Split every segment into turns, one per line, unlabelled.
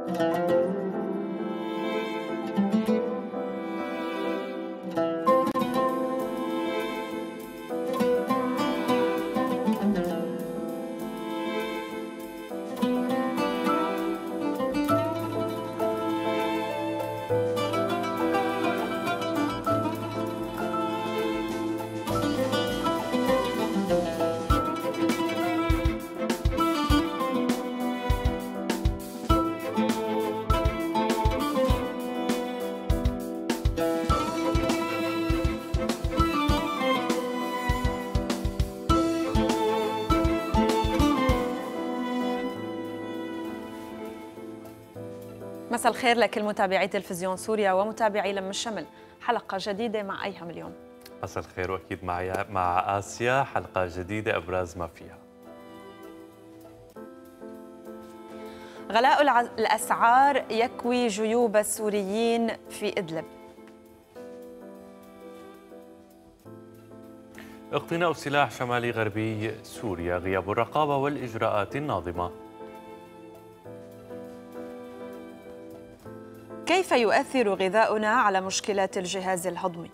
مساء الخير لكل متابعي تلفزيون سوريا ومتابعي لم الشمل. حلقة جديدة مع أيهم اليوم.
مساء الخير، وأكيد مع آسيا حلقة جديدة أبرز ما فيها.
غلاء الأسعار يكوي جيوب السوريين في إدلب.
اقتناء سلاح شمالي غربي سوريا، غياب الرقابة والإجراءات الناظمة.
كيف يؤثر غذاؤنا على مشكلات الجهاز الهضمي؟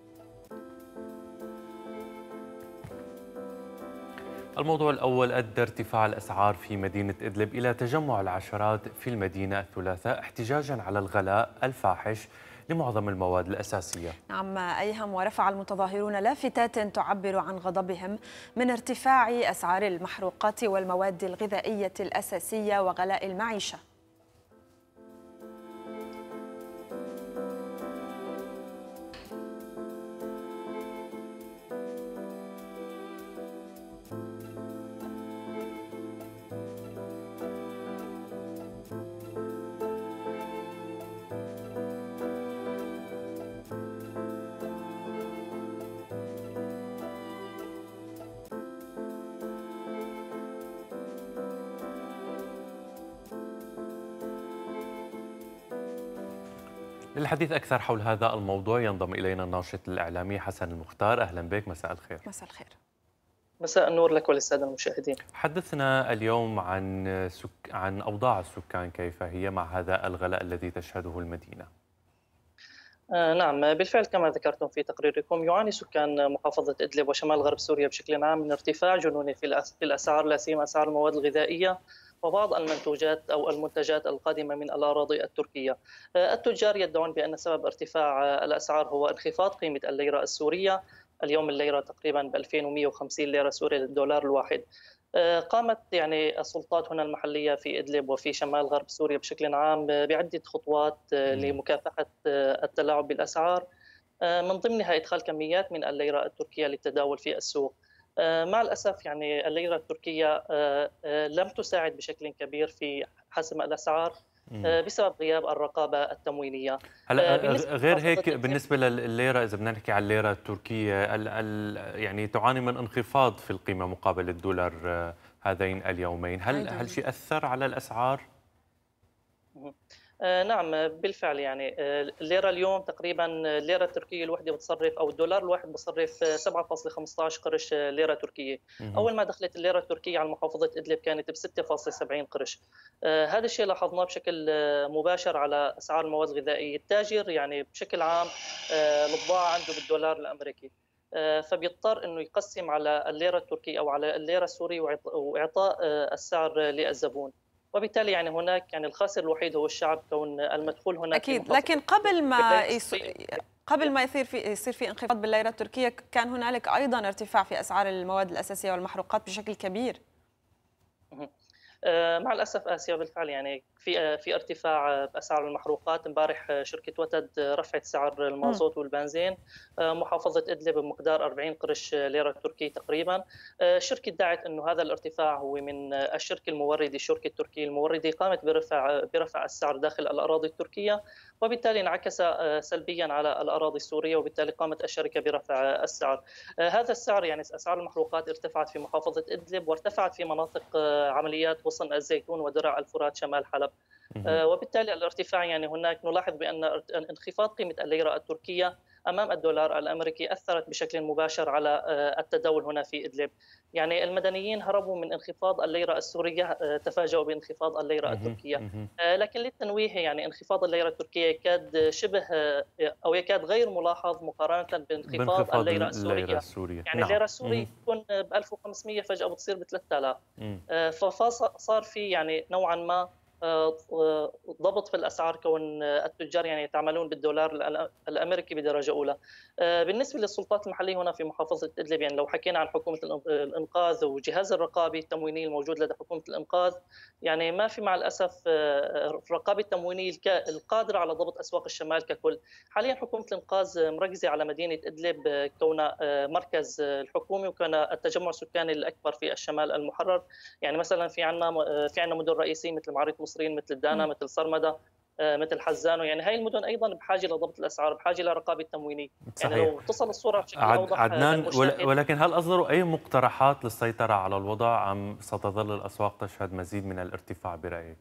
الموضوع الأول، أدى ارتفاع الأسعار في مدينة إدلب إلى تجمع العشرات في المدينة الثلاثاء احتجاجاً على الغلاء الفاحش لمعظم المواد الأساسية.
نعم أيهم، ورفع المتظاهرون لافتات تعبر عن غضبهم من ارتفاع أسعار المحروقات والمواد الغذائية الأساسية وغلاء المعيشة.
للحديث أكثر حول هذا الموضوع ينضم إلينا الناشط الإعلامي حسن المختار. أهلا بك، مساء الخير.
مساء الخير.
مساء النور لك وللسادة المشاهدين.
حدثنا اليوم عن أوضاع السكان، كيف هي مع هذا الغلاء الذي تشهده المدينة؟
نعم، بالفعل كما ذكرتم في تقريركم، يعاني سكان محافظة إدلب وشمال غرب سوريا بشكل عام من ارتفاع جنوني في الأسعار، لا سيما أسعار المواد الغذائية وبعض المنتوجات أو المنتجات القادمة من الأراضي التركية. التجار يدعون بأن سبب ارتفاع الأسعار هو انخفاض قيمة الليرة السورية. اليوم الليرة تقريبا ب 2150 ليرة سورية للدولار الواحد. قامت السلطات هنا المحلية في إدلب وفي شمال غرب سوريا بشكل عام بعدة خطوات لمكافحة التلاعب بالأسعار، من ضمنها إدخال كميات من الليرة التركية للتداول في السوق. مع الأسف الليرة التركية لم تساعد بشكل كبير في حسم الأسعار بسبب غياب الرقابة التموينية.
هلا غير هيك، بالنسبة للليرة، إذا بدنا نحكي عن الليرة التركية، يعني تعاني من انخفاض في القيمة مقابل الدولار هذين اليومين. هل شيء أثر على الأسعار؟
نعم بالفعل، الليرة اليوم تقريبا الليرة التركية الوحدة بتصرف، أو الدولار الواحد بصرف 7.15 قرش ليرة تركية. أول ما دخلت الليرة التركية على محافظة إدلب كانت ب 6.70 قرش. هذا الشيء لاحظناه بشكل مباشر على أسعار المواد الغذائية. التاجر بشكل عام البضاعة عنده بالدولار الأمريكي، فبيضطر انه يقسم على الليره التركيه او على الليره السوريه واعطاء السعر للزبون، وبالتالي هناك الخاسر الوحيد هو الشعب، كون المدخول هناك
اكيد. لكن قبل ما يصير في انخفاض بالليره التركيه، كان هنالك ايضا ارتفاع في اسعار المواد الاساسيه والمحروقات بشكل كبير.
مع الاسف اسيا بالفعل في ارتفاع باسعار المحروقات. امبارح شركه وتد رفعت سعر المازوت والبنزين محافظه ادلب بمقدار 40 قرش ليره تركي تقريبا. الشركه ادعت انه هذا الارتفاع هو من الشركه الموردة، الشركه التركيه الموردة قامت برفع السعر داخل الاراضي التركيه، وبالتالي انعكس سلبيا على الاراضي السوريه، وبالتالي قامت الشركه برفع السعر. هذا السعر اسعار المحروقات ارتفعت في محافظه ادلب، وارتفعت في مناطق عمليات غصن الزيتون ودرع الفرات شمال حلب. وبالتالي الارتفاع يعني هناك نلاحظ بأن انخفاض قيمة الليرة التركية أمام الدولار الأمريكي أثرت بشكل مباشر على التداول هنا في إدلب. يعني المدنيين هربوا من انخفاض الليرة السورية، تفاجؤوا بانخفاض الليرة التركية. لكن للتنويه يعني انخفاض الليرة التركية يكاد شبه أو يكاد غير ملاحظ مقارنة بانخفاض الليرة السورية. يعني
نعم.
الليرة السورية تكون ب 1500 فجأة بتصير ب 3000. فصار في يعني نوعا ما ضبط في الاسعار، كون التجار يعني يتعاملون بالدولار الامريكي بدرجه اولى. بالنسبه للسلطات المحليه هنا في محافظه ادلب، يعني لو حكينا عن حكومه الانقاذ وجهاز الرقابي التمويني الموجود لدى حكومه الانقاذ، يعني ما في مع الاسف الرقابه التموينيه القادره على ضبط اسواق الشمال ككل. حاليا حكومه الانقاذ مركزه على مدينه ادلب كونها مركز الحكومي وكان التجمع السكاني الاكبر في الشمال المحرر. يعني مثلا في عندنا مدن رئيسيه مثل معرة مصرين، مثل الدانا، مثل صرمدة، مثل حزانو. يعني هاي المدن ايضا بحاجه لضبط الاسعار، بحاجه لرقابه تموينيه.
صحيح.
يعني لو تصل الصوره بشكل اوضح
عدنان،
للمشاهد.
ولكن هل اصدروا اي مقترحات للسيطره على الوضع ام ستظل الاسواق تشهد مزيد من الارتفاع برايك؟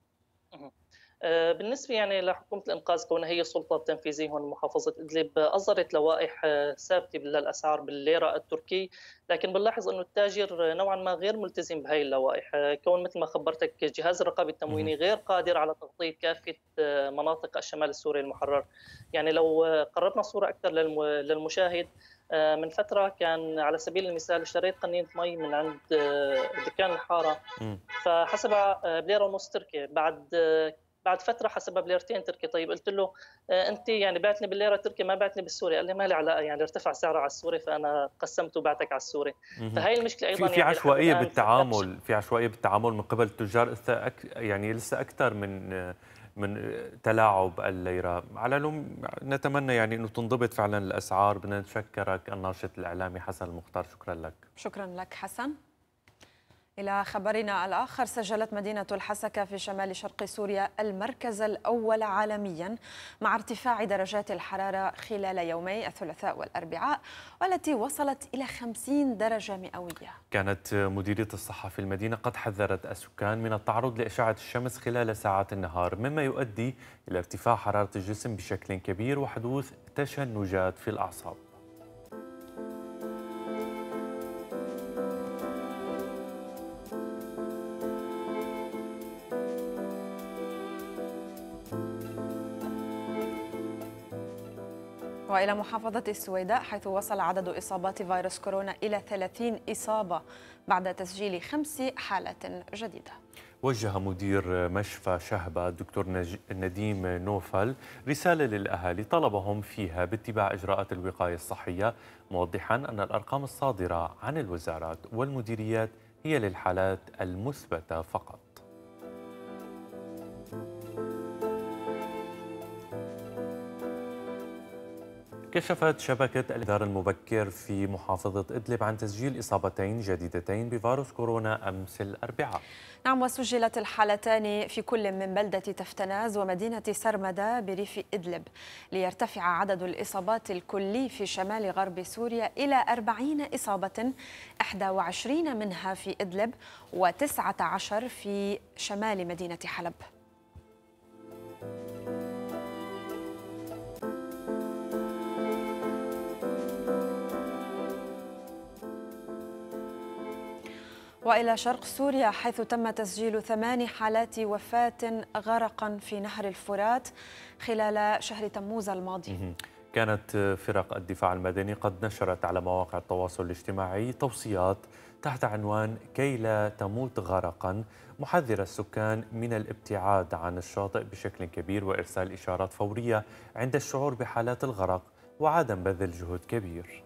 بالنسبة يعني لحكومة الإنقاذ كونها هي السلطة التنفيذية هون محافظة إدلب، أصدرت لوائح ثابتة للأسعار بالليرة التركي، لكن بنلاحظ أنه التاجر نوعا ما غير ملتزم بهي اللوائح، كون مثل ما خبرتك جهاز الرقابة التمويني غير قادر على تغطية كافة مناطق الشمال السوري المحرر. يعني لو قربنا صورة أكثر للمشاهد، من فترة كان على سبيل المثال اشتريت قنينة مي من عند دكان الحارة، فحسبها بليرة ونص تركي. بعد فتره حسبها بليرتين تركي. طيب قلت له انت يعني بعتني بالليره التركي ما بعتني بالسوري. قال لي ما لي علاقه، يعني ارتفع سعره على السوري فانا قسمته وبعتك على السوري. فهي المشكله ايضا.
في عشوائيه بالتعامل، في عشوائيه بالتعامل من قبل التجار، يعني لسه اكثر من تلاعب الليره. على العموم نتمنى يعني انه تنضبط فعلا الاسعار. بدنا نشكرك الناشط الاعلامي حسن المختار، شكرا لك.
شكرا لك حسن. إلى خبرنا الآخر، سجلت مدينة الحسكة في شمال شرق سوريا المركز الأول عالميا مع ارتفاع درجات الحرارة خلال يومي الثلاثاء والأربعاء، والتي وصلت إلى 50 درجة مئوية.
كانت مديرية الصحة في المدينة قد حذرت السكان من التعرض لأشعة الشمس خلال ساعات النهار، مما يؤدي إلى ارتفاع حرارة الجسم بشكل كبير وحدوث تشنجات في الأعصاب.
وإلى محافظة السويداء، حيث وصل عدد إصابات فيروس كورونا إلى 30 إصابة بعد تسجيل 5 حالات جديدة.
وجه مدير مشفى شهبة الدكتور نديم نوفل رسالة للأهالي طلبهم فيها باتباع إجراءات الوقاية الصحية، موضحا أن الأرقام الصادرة عن الوزارات والمديريات هي للحالات المثبتة فقط. كشفت شبكة الإنذار المبكر في محافظة إدلب عن تسجيل إصابتين جديدتين بفيروس كورونا أمس الأربعاء.
نعم، وسجلت الحالتان في كل من بلدة تفتناز ومدينة سرمدة بريف إدلب، ليرتفع عدد الإصابات الكلي في شمال غرب سوريا إلى 40 إصابة، 21 منها في إدلب و19 في شمال مدينة حلب. وإلى شرق سوريا، حيث تم تسجيل 8 حالات وفاة غرقا في نهر الفرات خلال شهر تموز الماضي.
كانت فرق الدفاع المدني قد نشرت على مواقع التواصل الاجتماعي توصيات تحت عنوان كي لا تموت غرقا، محذرة السكان من الابتعاد عن الشاطئ بشكل كبير وإرسال إشارات فورية عند الشعور بحالات الغرق وعدم بذل جهد كبير.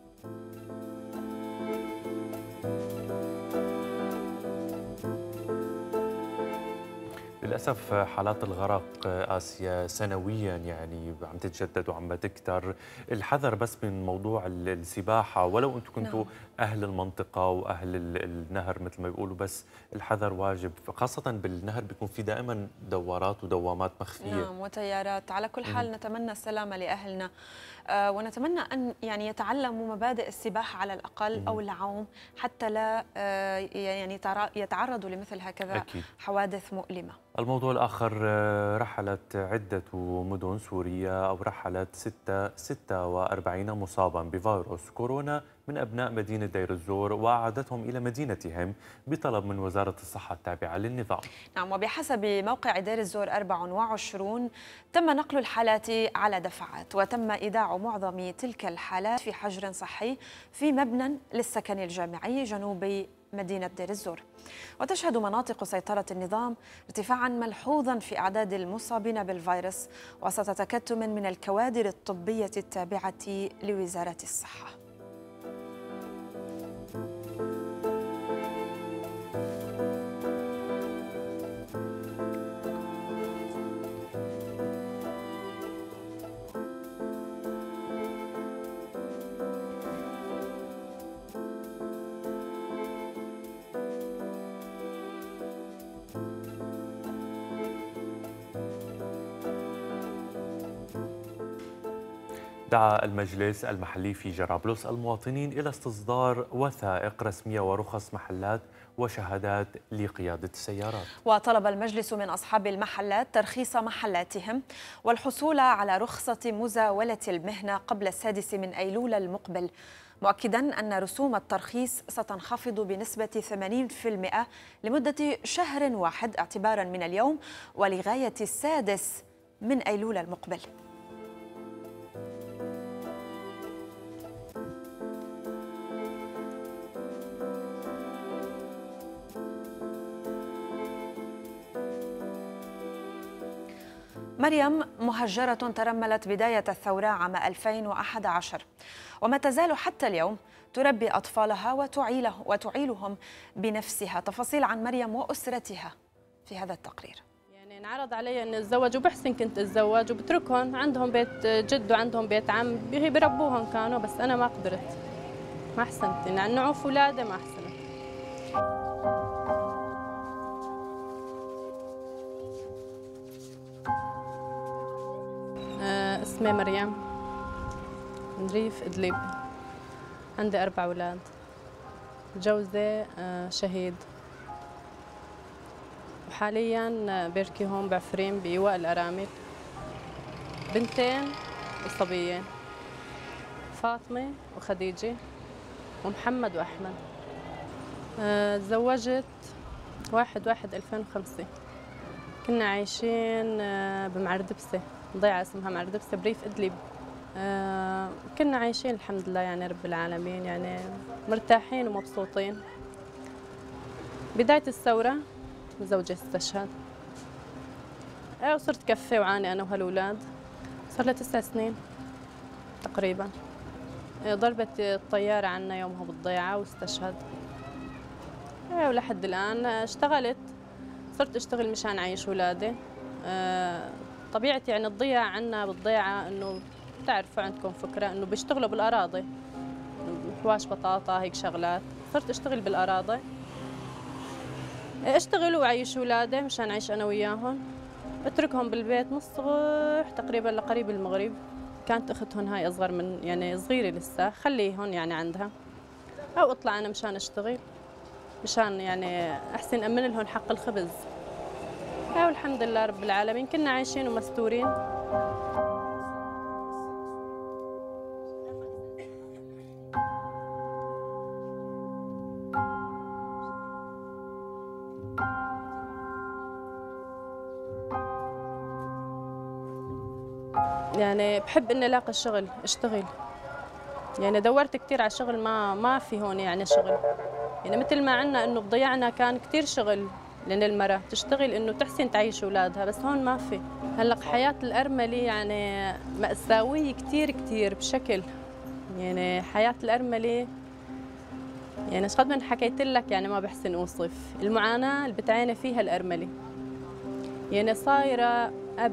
للأسف حالات الغرق آسيا سنويا يعني عم تتجدد وعم تكتر. الحذر بس من موضوع السباحة، ولو أنتم كنتوا أهل المنطقة وأهل النهر مثل ما بيقولوا، بس الحذر واجب، خاصة بالنهر بيكون في دائما دوارات ودوامات مخفية.
نعم، وتيارات. على كل حال نتمنى السلامة لأهلنا، ونتمنى أن يعني يتعلموا مبادئ السباحة على الأقل أو العوم، حتى لا يعني يتعرضوا لمثل هكذا حوادث مؤلمة.
الموضوع الآخر، رحلت عدة مدن سورية أو رحلت 46 مصابا بفيروس كورونا من أبناء مدينة دير الزور وأعادتهم إلى مدينتهم بطلب من وزارة الصحة التابعة للنظام.
نعم، وبحسب موقع دير الزور 24 تم نقل الحالات على دفعات، وتم إيداع معظم تلك الحالات في حجر صحي في مبنى للسكن الجامعي جنوب مدينة دير الزور. وتشهد مناطق سيطرة النظام ارتفاعا ملحوظا في أعداد المصابين بالفيروس وسط تكتم من الكوادر الطبية التابعة لوزارة الصحة.
دعا المجلس المحلي في جرابلس المواطنين إلى استصدار وثائق رسمية ورخص محلات وشهادات لقيادة السيارات.
وطلب المجلس من أصحاب المحلات ترخيص محلاتهم والحصول على رخصة مزاولة المهنة قبل 6 أيلول المقبل، مؤكدا أن رسوم الترخيص ستنخفض بنسبة 80% لمدة شهر واحد اعتبارا من اليوم ولغاية 6 أيلول المقبل. مريم مهجرة ترملت بداية الثورة عام 2011 وما تزال حتى اليوم تربي أطفالها وتعيلهم بنفسها. تفاصيل عن مريم وأسرتها في هذا التقرير.
يعني انعرض علي أن أتزوج وبحسن كنت أتزوج وبتركهم، عندهم بيت جد وعندهم بيت عم بربوهم كانوا، بس أنا ما قدرت، ما أحسنت يعني نعوف أولادي، ما أحسنت. اسمي مريم من ريف إدلب، عندي 4 أولاد، جوزي شهيد وحاليا بركي هون بعفرين بإيواء الأرامل. بنتين وصبيين، فاطمة وخديجة ومحمد وأحمد. تزوجت 1/1/2005. كنا عايشين بمعردبسة، ضيعة اسمها معردبسة بريف إدلب. كنا عايشين الحمد لله يعني رب العالمين، يعني مرتاحين ومبسوطين. بداية الثورة زوجي استشهد، وصرت كفي وعاني أنا وهالأولاد. صار لي 9 سنين تقريبا. ضربت الطيارة عنا يومها بالضيعة واستشهد. ولحد الآن اشتغلت، صرت اشتغل مشان عايش أولادي. طبيعتي يعني الضيعة عنا بالضيعة انه بتعرفوا عندكم فكرة انه بيشتغلوا بالأراضي، حواش بطاطا هيك شغلات. صرت اشتغل بالأراضي، اشتغل وعيش أولادي مشان أعيش أنا وياهم. اتركهم بالبيت من الصبح تقريبا لقريب المغرب. كانت أختهم هاي أصغر من يعني صغيرة لسه، خليهم يعني عندها أو اطلع أنا مشان أشتغل، مشان يعني أحسن أمن لهم حق الخبز. والحمد لله رب العالمين كنا عايشين ومستورين. يعني بحب اني الاقي شغل اشتغل، يعني دورت كثير على شغل ما في هون يعني شغل، يعني مثل ما عندنا انه بضيعنا كان كثير شغل لأن المرأة تشتغل إنه تحسن تعيش أولادها، بس هون ما في. هلق حياة الأرملة يعني مأساوية كثير بشكل، يعني حياة الأرملة يعني قد ما حكيت لك يعني ما بحسن أوصف المعاناة اللي بتعاني فيها الأرملة. يعني صايرة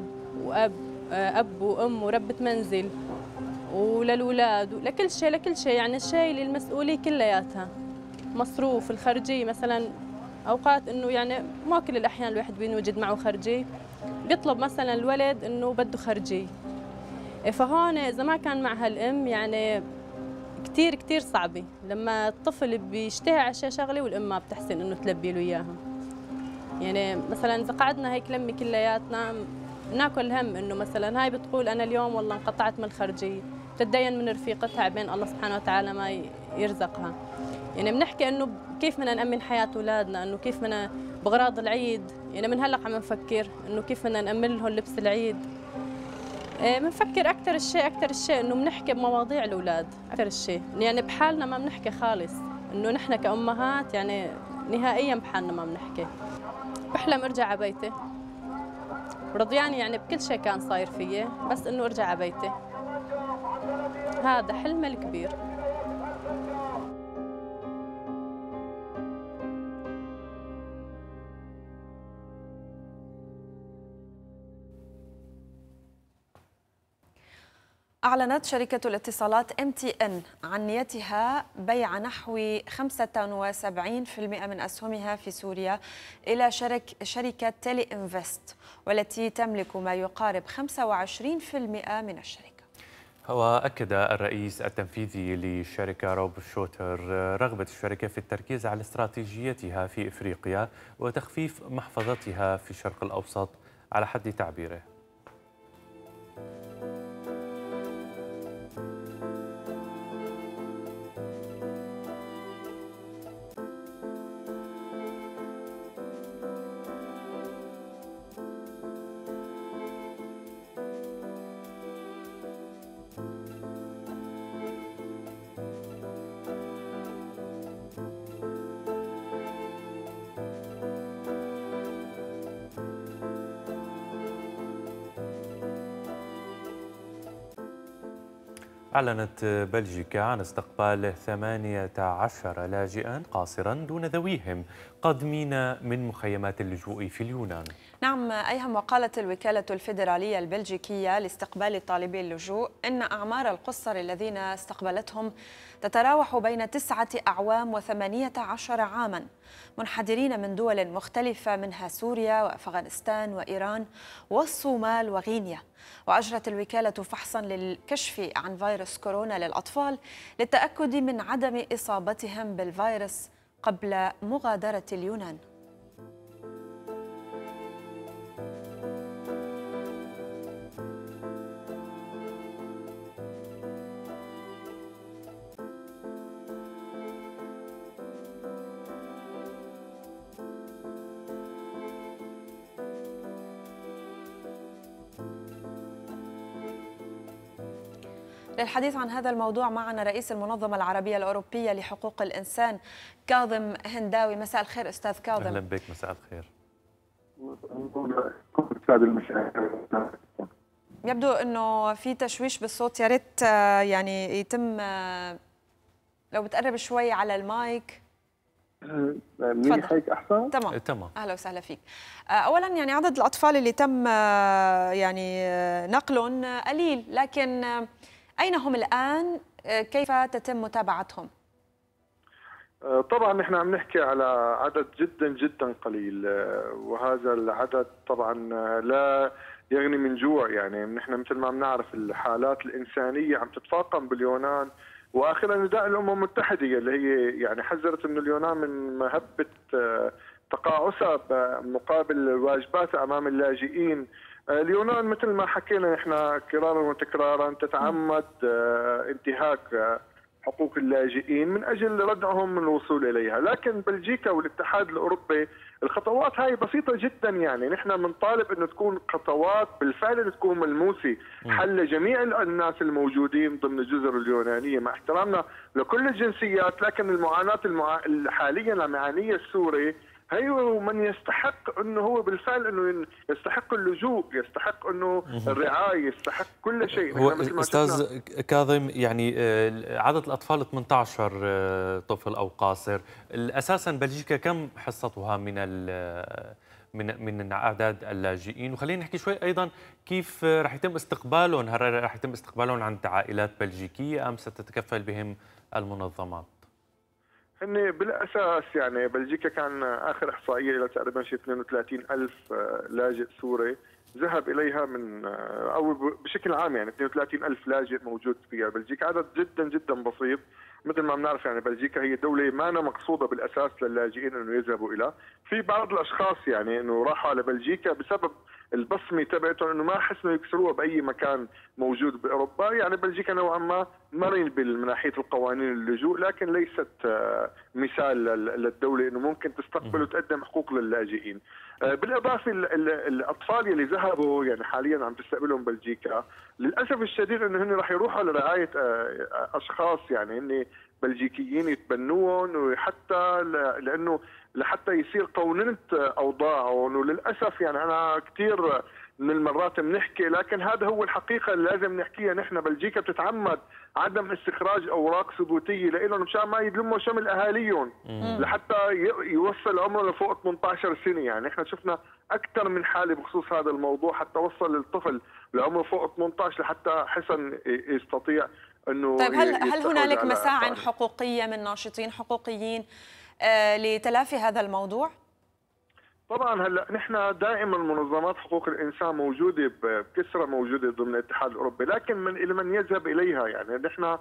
أب وأم وربة منزل وللأولاد ولكل شيء يعني شايل المسؤولية كلياتها. مصروف الخارجية مثلا، أوقات إنه يعني ما كل الأحيان الواحد بينوجد معه خارجي، بيطلب مثلا الولد إنه بده خارجي. فهون إذا ما كان معها الأم يعني كثير صعبة، لما الطفل بيشتهي عشان شغلة والأم ما بتحسن إنه تلبي له إياها. يعني مثلا إذا قعدنا هيك لمي كلياتنا ناكل هم إنه مثلا هاي بتقول أنا اليوم والله انقطعت من الخرجية، بتتدين من رفيقتها عبين الله سبحانه وتعالى ما يرزقها. يعني بنحكي إنه كيف بدنا نأمن حياة أولادنا، إنه كيف بدنا بأغراض العيد، يعني من هلا عم نفكر إنه كيف بدنا نأمن لهم لبس العيد. بنفكر أكثر الشيء إنه بنحكي بمواضيع الأولاد أكثر الشيء، يعني بحالنا ما بنحكي خالص، إنه نحن كأمهات يعني نهائيا بحالنا ما بنحكي. بحلم ارجع على بيتي، رضياني يعني بكل شيء كان صاير فيي، بس إنه ارجع على بيتي، هذا حلمي الكبير.
أعلنت شركة الاتصالات MTN عن نيتها بيع نحو 75% من أسهمها في سوريا إلى شركة تيلي إنفست، والتي تملك ما يقارب 25% من الشركة.
وأكد الرئيس التنفيذي للشركة روب شوتر رغبة الشركة في التركيز على استراتيجيتها في إفريقيا وتخفيف محفظتها في الشرق الأوسط على حد تعبيره. أعلنت بلجيكا عن استقبال 18 لاجئا قاصرا دون ذويهم قادمين من مخيمات اللجوء في اليونان.
نعم أيهم، وقالت الوكالة الفيدرالية البلجيكية لاستقبال طالبي اللجوء إن أعمار القُصّر الذين استقبلتهم تتراوح بين 9 أعوام و18 عاما، منحدرين من دول مختلفة منها سوريا وأفغانستان وإيران والصومال وغينيا. وأجرت الوكالة فحصا للكشف عن فيروس كورونا للأطفال للتأكد من عدم إصابتهم بالفيروس قبل مغادرة اليونان. للحديث عن هذا الموضوع معنا رئيس المنظمة العربية الأوروبية لحقوق الإنسان كاظم هنداوي. مساء الخير أستاذ كاظم.
أهلا بك، مساء الخير.
يبدو أنه في تشويش بالصوت، يا ريت يعني يتم لو بتقرب شوي على المايك.
منيح هيك احسن؟
تمام. اهلا وسهلا فيك. اولا يعني عدد الاطفال اللي تم يعني نقلهم قليل، لكن اين هم الان؟ كيف تتم متابعتهم؟
طبعا نحن عم نحكي على عدد جدا جدا قليل، وهذا العدد طبعا لا يغني من جوع. يعني نحن مثل ما بنعرف الحالات الانسانيه عم تتفاقم باليونان، واخيرا نداء الامم المتحده اللي هي يعني حذرت من اليونان من مهبه تقاعسها مقابل واجباتها امام اللاجئين. اليونان مثل ما حكينا نحن كرارا وتكرارا تتعمد انتهاك حقوق اللاجئين من اجل ردعهم من الوصول اليها، لكن بلجيكا والاتحاد الاوروبي الخطوات هاي بسيطه جدا. يعني نحن بنطالب انه تكون خطوات بالفعل تكون ملموسه حل لجميع الناس الموجودين ضمن الجزر اليونانيه، مع احترامنا لكل الجنسيات، لكن المعاناه حاليا المعانيه السوري هي من يستحق انه هو بالفعل انه يستحق اللجوء، يستحق انه الرعايه، يستحق كل شيء.
هو استاذ كاظم يعني عدد الاطفال 18 طفل او قاصر، اساسا بلجيكا كم حصتها من اعداد اللاجئين؟ وخلينا نحكي شوي ايضا كيف رح يتم استقبالهم، هل رح يتم استقبالهم عند عائلات بلجيكيه ام ستتكفل بهم المنظمات؟
هن بالاساس يعني بلجيكا كان اخر احصائيه الى تقريبا شي 32,000 لاجئ سوري ذهب اليها من او بشكل عام يعني 32,000 لاجئ موجود فيها بلجيكا، عدد جدا جدا بسيط. مثل ما بنعرف يعني بلجيكا هي دوله ما مقصوده بالاساس للاجئين انه يذهبوا الى، في بعض الاشخاص يعني انه راحوا على بلجيكا بسبب البصمه تبعتهم انه ما حسنوا يكسروها باي مكان موجود باوروبا، يعني بلجيكا نوعا ما مرن من ناحيه القوانين اللجوء، لكن ليست مثال للدوله انه ممكن تستقبل وتقدم حقوق للاجئين. بالاضافه الاطفال اللي ذهبوا يعني حاليا عم تستقبلهم بلجيكا، للاسف الشديد انه هن راح يروحوا لرعايه اشخاص يعني هن بلجيكيين يتبنوهم، وحتى لانه لحتى يصير قوننة اوضاعهم. وللاسف يعني انا كثير من المرات بنحكي، لكن هذا هو الحقيقه اللي لازم نحكيها نحن. بلجيكا بتتعمد عدم استخراج اوراق ثبوتيه لهم مشان ما يلموا شمل اهاليهم لحتى يوصل عمره لفوق 18 سنه. يعني احنا شفنا اكثر من حاله بخصوص هذا الموضوع، حتى وصل الطفل لعمره فوق 18 لحتى حسن يستطيع انه.
طيب هل هنالك مساع حقوقيه من ناشطين حقوقيين لتلافي هذا الموضوع؟
طبعا هلا نحن دائما منظمات حقوق الانسان موجوده بكثره، موجوده ضمن الاتحاد الاوروبي، لكن من يذهب اليها يعني نحن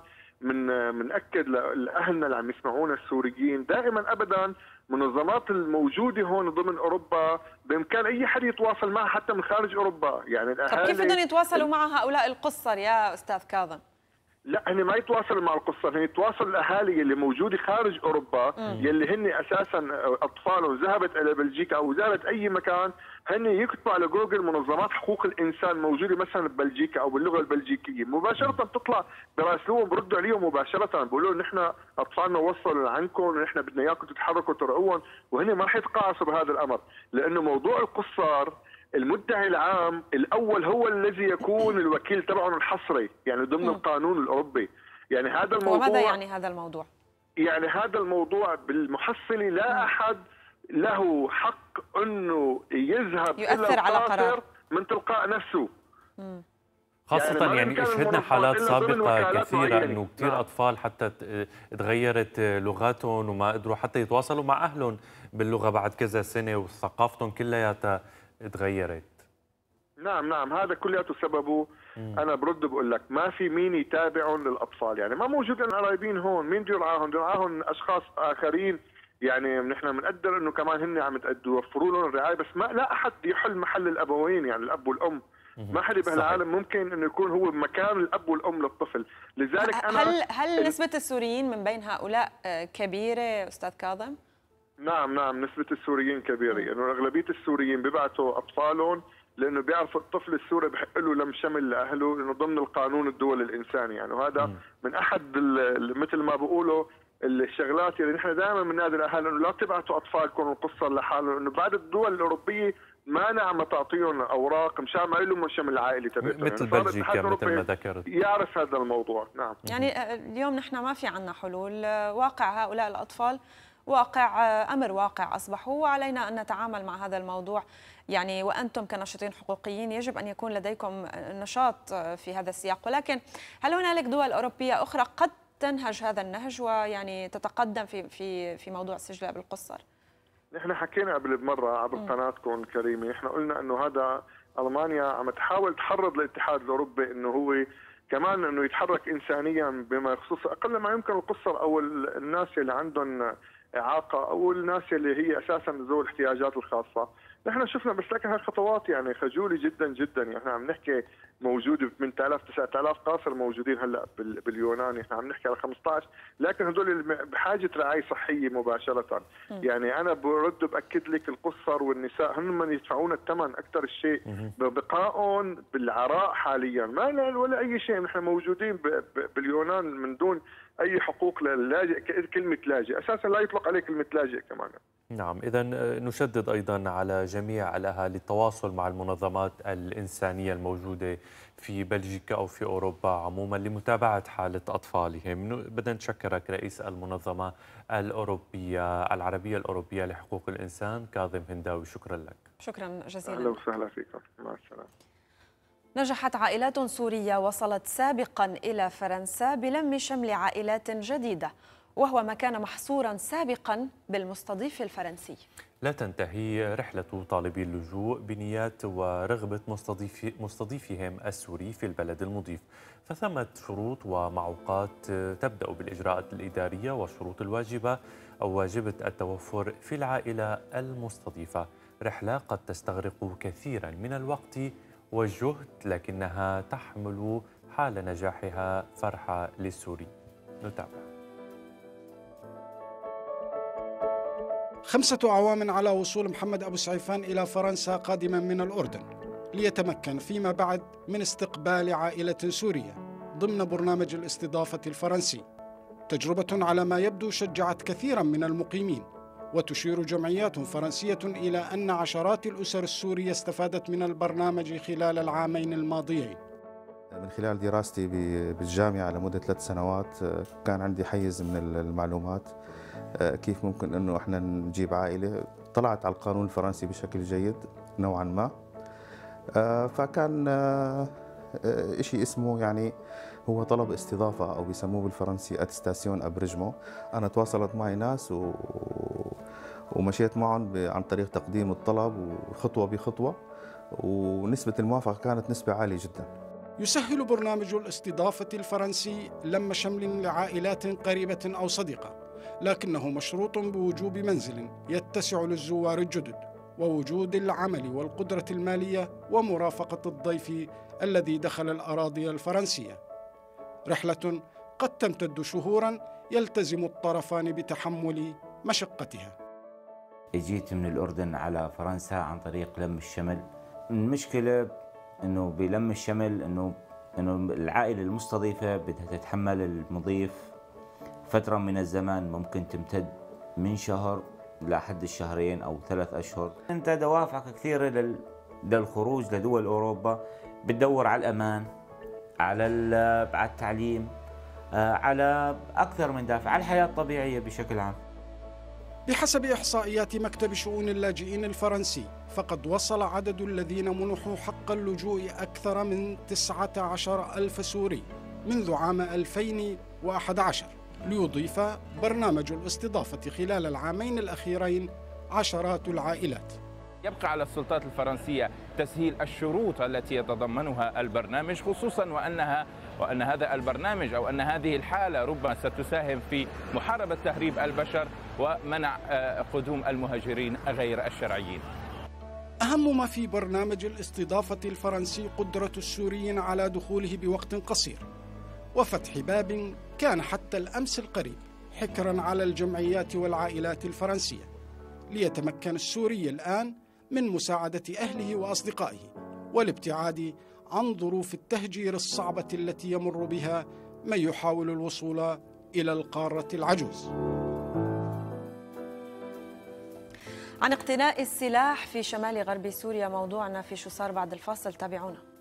بنأكد لاهلنا اللي عم يسمعونا السوريين دائما ابدا منظمات الموجوده هون ضمن اوروبا بامكان اي حد يتواصل معها حتى من خارج اوروبا. يعني الاهالي
طب كيف بدهم يتواصلوا مع هؤلاء القُصّر يا استاذ كاظم؟
لا هن ما يتواصلوا مع القصة، هن يتواصلوا الاهالي اللي موجوده خارج اوروبا يلي هن اساسا اطفالهم ذهبت الى بلجيكا او ذهبت اي مكان، هن يكتبوا على جوجل منظمات حقوق الانسان موجوده مثلا ببلجيكا او باللغه البلجيكيه، مباشره بتطلع براسلوهم بردوا عليهم مباشره، بيقولوا لهم نحن اطفالنا وصلوا لعندكم ونحن بدنا اياكم تتحركوا ترعوهم، وهن ما رح يتقاعسوا بهذا الامر، لانه موضوع القُصّار المدعي العام الأول هو الذي يكون الوكيل تبعهم الحصري يعني ضمن القانون الأوروبي. يعني هذا الموضوع،
وماذا يعني هذا الموضوع؟
يعني هذا الموضوع بالمحصلة لا أحد له حق أنه يذهب
يؤثر على قرار
من تلقاء نفسه.
خاصة يعني شهدنا حالات سابقة كثيرة انه كثير اطفال حتى تغيرت لغاتهم وما قدروا حتى يتواصلوا مع اهلهم باللغة بعد كذا سنة وثقافتهم كلياتها تغيرت.
نعم هذا كلياته سببه. انا برد بقول لك ما في مين يتابعهم للاطفال، يعني ما موجود لنا قرايبين هون، مين بده يرعاهم؟ بده يرعاهم اشخاص اخرين. يعني نحن بنقدر انه كمان هن عم يوفروا لهم الرعايه، بس ما لا احد يحل محل الابوين يعني الاب والام. ما حدا بهالعالم ممكن انه يكون هو مكان الاب والام للطفل. لذلك انا
هل نسبة السوريين من بين هؤلاء كبيرة استاذ كاظم؟
نعم نسبة السوريين كبيرة، لأنه يعني أغلبية السوريين بيبعتوا أطفالهم لأنه بيعرفوا الطفل السوري بحق له لم شمل لأهله لأنه ضمن القانون الدولي الإنساني يعني. وهذا من أحد مثل ما بيقولوا الشغلات اللي نحن دائما بننادي الأهل إنه لا تبعتوا أطفالكم القصة لحالهم، إنه بعد الدول الأوروبية مانع عم تعطيهم أوراق مشان ما لهم شمل العائلي تبعهم
مثل بلجيكا مثل ما ذكرت.
يعرف هذا الموضوع. نعم
يعني اليوم نحن ما في عنا حلول، واقع هؤلاء الأطفال أمر واقع أصبحوا، وعلينا أن نتعامل مع هذا الموضوع. يعني وأنتم كناشطين حقوقيين يجب أن يكون لديكم نشاط في هذا السياق، ولكن هل هنالك دول أوروبية أخرى قد تنهج هذا النهج ويعني تتقدم في موضوع السجل بالقُصّر؟
نحن حكينا قبل بمرة عبر قناتكم الكريمة، نحن قلنا أنه هذا ألمانيا عم تحاول تحرض الاتحاد الأوروبي أنه هو كمان أنه يتحرك إنسانيا بما يخص أقل ما يمكن القُصّر أو الناس اللي عندهم إعاقة أو الناس اللي هي أساسا ذوي الاحتياجات الخاصة. نحن شفنا بس لكن هالخطوات يعني خجولة جدا جدا. يعني عم نحكي موجود 8000 9000 قاصر موجودين هلا باليونان، احنا عم نحكي على 15، لكن هدول بحاجة رعاية صحية مباشرة. يعني أنا برد بأكد لك القُصّر والنساء هن من يدفعون الثمن أكثر الشيء ببقائهم بالعراء حاليا، ما ولا أي شيء. نحن موجودين باليونان من دون أي حقوق للاجئ، كلمة لاجئ أساسا لا يطلق عليه كلمة لاجئ كمان.
نعم، إذا نشدد أيضا على جميع الأهالي التواصل مع المنظمات الإنسانية الموجودة في بلجيكا أو في أوروبا عموما لمتابعة حالة أطفالهم. بدنا نشكرك رئيس المنظمة العربية الأوروبية لحقوق الإنسان كاظم هنداوي، شكرا لك.
شكرا جزيلا.
أهلا وسهلا فيكم، مع السلامة.
نجحت عائلات سورية وصلت سابقا إلى فرنسا بلم شمل عائلات جديدة، وهو ما كان محصورا سابقا بالمستضيف الفرنسي.
لا تنتهي رحلة طالبي اللجوء بنيات ورغبة مستضيفهم السوري في البلد المضيف، فثمة شروط ومعوقات تبدأ بالإجراءات الإدارية والشروط الواجبة أو واجبة التوفر في العائلة المستضيفة. رحلة قد تستغرق كثيرا من الوقت والجهد، لكنها تحمل حال نجاحها فرحة للسوري. نتابع.
5 أعوام على وصول محمد أبو سعيفان إلى فرنسا قادما من الأردن ليتمكن فيما بعد من استقبال عائلة سورية ضمن برنامج الاستضافة الفرنسي. تجربة على ما يبدو شجعت كثيرا من المقيمين، وتشير جمعيات فرنسية إلى أن عشرات الأسر السورية استفادت من البرنامج خلال العامين الماضيين.
من خلال دراستي بالجامعة لمدة 3 سنوات كان عندي حيز من المعلومات كيف ممكن أنه إحنا نجيب عائلة. طلعت على القانون الفرنسي بشكل جيد نوعا ما، فكان إشي اسمه يعني هو طلب استضافة أو بيسموه بالفرنسي اتستاسيون ابريجمون. أنا تواصلت معي ناس ومشيت معهم عن طريق تقديم الطلب وخطوة بخطوة، ونسبة الموافقة كانت نسبة عالية جدا.
يسهل برنامج الاستضافة الفرنسي لم شمل لعائلات قريبة أو صديقة، لكنه مشروط بوجوب منزل يتسع للزوار الجدد، ووجود العمل والقدرة المالية، ومرافقة الضيف الذي دخل الأراضي الفرنسية. رحلة قد تمتد شهورا يلتزم الطرفان بتحمل مشقتها.
جيت من الأردن على فرنسا عن طريق لم الشمل. المشكلة إنه بلم الشمل إنه العائلة المستضيفة بدها تتحمل المضيف فترة من الزمن ممكن تمتد من شهر لحد الشهرين أو 3 أشهر. أنت دوافعك كثيرة للخروج لدول أوروبا، بتدور على الأمان، على التعليم، على أكثر من دافع، على الحياة الطبيعية بشكل عام.
بحسب إحصائيات مكتب شؤون اللاجئين الفرنسي، فقد وصل عدد الذين منحوا حق اللجوء أكثر من 19,000 سوري منذ عام 2011، ليضيف برنامج الاستضافة خلال العامين الأخيرين عشرات العائلات.
يبقى على السلطات الفرنسية تسهيل الشروط التي يتضمنها البرنامج، خصوصا وأن هذا البرنامج أو أن هذه الحالة ربما ستساهم في محاربة تهريب البشر ومنع قدوم المهاجرين غير الشرعيين.
أهم ما في برنامج الاستضافة الفرنسي قدرة السوريين على دخوله بوقت قصير، وفتح باب كان حتى الأمس القريب حكرا على الجمعيات والعائلات الفرنسية، ليتمكن السوري الآن من مساعدة أهله وأصدقائه والابتعاد عن ظروف التهجير الصعبة التي يمر بها من يحاول الوصول إلى القارة العجوز.
عن اقتناء السلاح في شمال غرب سوريا موضوعنا في شو صار بعد الفاصل، تابعونا.